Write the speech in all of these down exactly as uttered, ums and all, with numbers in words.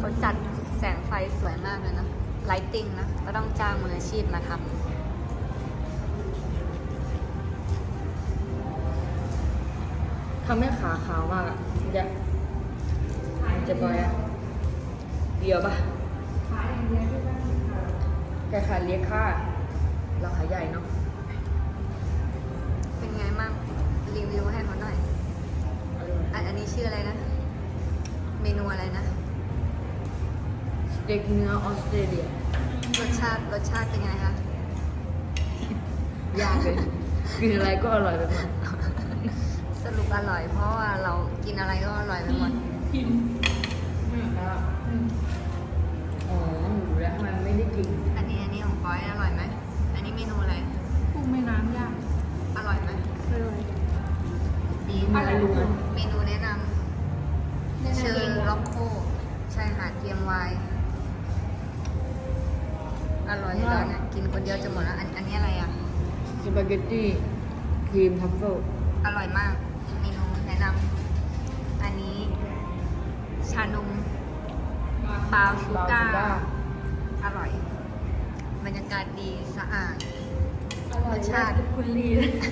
เขาจัดแสงไฟสวยมากเลยนะไลติ้งนะก็ต้องจ้างมืออาชีพมาทำทำให้ขาขาวมากอ่ะจะจะบอยอ่ะเดียวปะแกขาเลี้ยงค่าเราขายใหญ่เนาะเป็นไงบ้างรีวิวให้เขาหน่อยอันอันนี้ชื่ออะไรนะเมนูอะไรนะสเต็กเนื้อออสเตรเลียรสชาติรสชาติเป็นไงคะยากเลยกินอะไรก็อร่อยไปหมดสรุปอร่อยเพราะว่าเรากินอะไรก็อร่อยไปหมดอ๋อหนูแล้วมันไม่ได้กินอันนี้อันนี้ของก้อยอร่อยไหมอันนี้เมนูอะไรกุ้งแม่น้ำย่างอร่อยไหมอร่อยดีมากเมนูแนะนำเชิญล็อกโคชายหาดเทียมวายอร่อยแล้วเนี่ยกินคนเดียวจะหมดแล้วอันอันนี้อะไรอ่ะสปาเกตตี้ครีมทัฟเฟิลอร่อยมากเมนูแนะนำอันนี้ชานมปาวชูก้าอร่อยบรรยากาศดีสะอาดรสชาติคุณลี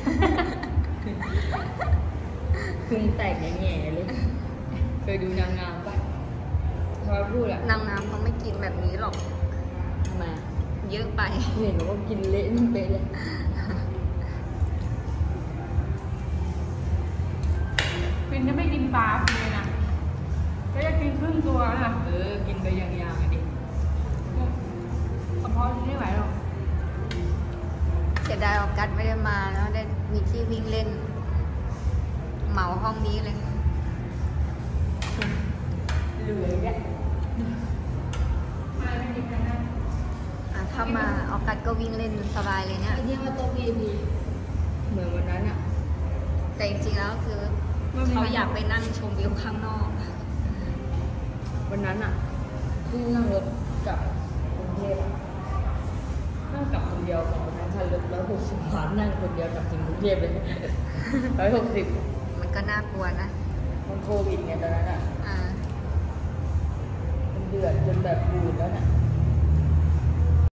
คุงแตกแง่ๆเลยเคยดูนางงามปะพอพูดอะนางงามเขาไม่กินแบบนี้หรอกทำไมเยอะไปเห็นว่ากินเละนิ่งไปเลยฟินจะไม่กินปลาเลยนะก็จะกินครึ่งตัวนะเออกินไปอย่างๆดิกระเพาะไม่ไหวหรอกเสียดายออกัสไม่ได้มาแล้วได้มีที่วิ่งเล่นเหมาห้องนี้เลยเหลือเนี่ยมาไม่ดีกันนะถ้ามาออกัสก็วิ่งเล่นสบายเลยเนี่ยไอ้ที่ว่าโต๊ะ วี ไอ พีเหมือนวันนั้นอะแต่จริงๆแล้วคือเขาอยากไปนั่งชมวิวข้างนอกวันนั้นอะที่นั่งรถกลับกรุงเทพนั่งกลับคนเดียวของวันนั้นคันรถแล้วหกสิบบาทนั่งคนเดียวกลับถึงกรุงเทพเลยร้อยหกสิบมันก็น่ากลัวนะมันโควิดไงตอนนั้นอะอ่ามันเดือดจนแบบบูดแล้วน่ะ